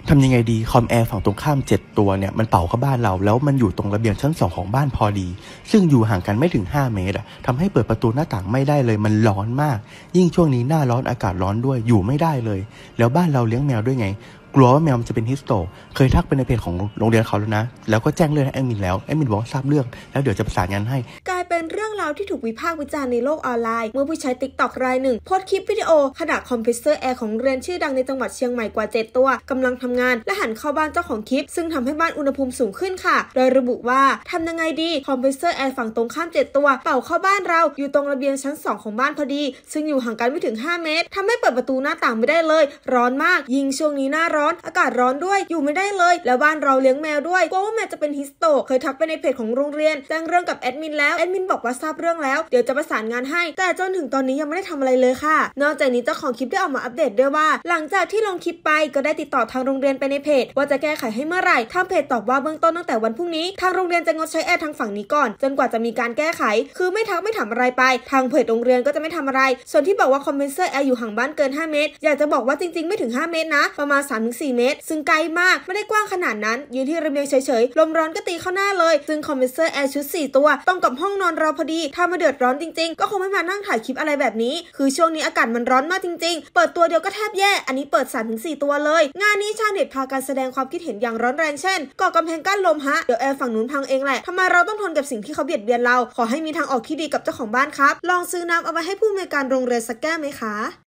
ทำยังไงดีคอมแอร์ฝั่งตรงข้าม7ตัวเนี่ยมันเป่าเข้าบ้านเราแล้วมันอยู่ตรงระเบียงชั้น2ของบ้านพอดีซึ่งอยู่ห่างกันไม่ถึง5เมตรทำให้เปิดประตูหน้าต่างไม่ได้เลยมันร้อนมากยิ่งช่วงนี้หน้าร้อนอากาศร้อนด้วยอยู่ไม่ได้เลยแล้วบ้านเราเลี้ยงแมวด้วยไงกลัวว่าแมวมันจะเป็นฮิสโตรกเคยทักไปในเพจของโรงเรียนเขาแล้วนะแล้วก็แจ้งเรื่องให้แอดมินแล้วแอดมินบอกทราบเรื่องแล้วเดี๋ยวจะประสานงานให้กลายเป็นเรื่องราวที่ถูกวิพากษ์วิจารณ์ในโลกออนไลน์เมื่อผู้ใช้ TikTok รายหนึ่งโพสต์คลิปวิดีโอขณะคอมเพรสเซอร์แอร์ของโรงเรียนชื่อดังในจังหวัดเชียงใหม่กว่า7ตัวกำลังทำงานและหันเข้าบ้านเจ้าของคลิปซึ่งทำให้บ้านอุณหภูมิสูงขึ้นค่ะโดยระบุว่าทำยังไงดีคอมเพรสเซอร์แอร์ฝั่งตรงข้าม7ตัวเป่าเข้าบ้านเราอยู่ตรงระเบียงชั้น2ของบ้านพอดีซึ่งอยู่ห่างกันไม่ถึง5เมตรทำให้เปิดประตูหน้าต่างไม่ได้เลยร้อนมากยิ่งช่วงนี้หน้าร้อนอากาศร้อนด้วยอยู่ไม่ได้เลยแล้วบ้านเราเลี้ยงแมวด้วยกลัวว่าแมวจะเป็นฮิสโตรกเคยทักไปในเพจของโรงเรียนแจ้งเรื่องกับแอดมินแล้วแอดมินบอกว่าทราบเรื่องแล้วเดี๋ยวจะประสานงานให้แต่จนถึงตอนนี้ยังไม่ได้ทำอะไรเลยค่ะนอกจากนี้เจ้าของคลิปได้ออกมาอัปเดตด้วยว่าหลังจากที่ลงคลิปไปก็ได้ติดต่อทางโรงเรียนไปในเพจว่าจะแก้ไขให้เมื่อไหร่ทางเพจตอบว่าเบื้องต้นตั้งแต่วันพรุ่งนี้ทางโรงเรียนจะงดใช้แอร์ทางฝั่งนี้ก่อนจนกว่าจะมีการแก้ไขคือไม่ทักไม่ถามอะไรไปทางเพจโรงเรียนก็จะไม่ทำอะไรส่วนที่บอกว่าคอมเพรสเซอร์แอร์อยู่ห่างบ้านเกิน5เมตรอยากจะบอกว่าจริงๆไม่ถึง5เมตรนะประมาณ 3-4 เมตรซึ่งไกลมากไม่ได้กว้างขนาดนั้นยืนที่ระเบียงเฉยๆลมร้อนก็ตีเข้าหน้าเลยซึ่งคอมเพรสเซอร์แอร์ชุด4ตัวต้องกับห้องนอนเราพอดีถ้ามาเดือดร้อนจริงๆก็คงไม่มานั่งถ่ายคลิปอะไรแบบนี้คือช่วงนี้อากาศมันร้อนมากจริงๆเปิดตัวเดียวก็แทบแย่อันนี้เปิด 3-4 ตัวเลยงานนี้ชาวเน็ตพากันแสดงความคิดเห็นอย่างร้อนแรงเช่นก่อกำแพงกั้นลมฮะเดี๋ยวแอร์ฝั่งนู้นพังเองแหละทำไมเราต้องทนกับสิ่งที่เขาเบียดเบียนเราขอให้มีทางออกที่ดีกับเจ้าของบ้านครับลองซื้อน้ำเอาไว้ให้ผู้อำนวยการโรงเรียนสักแก้วไหมคะ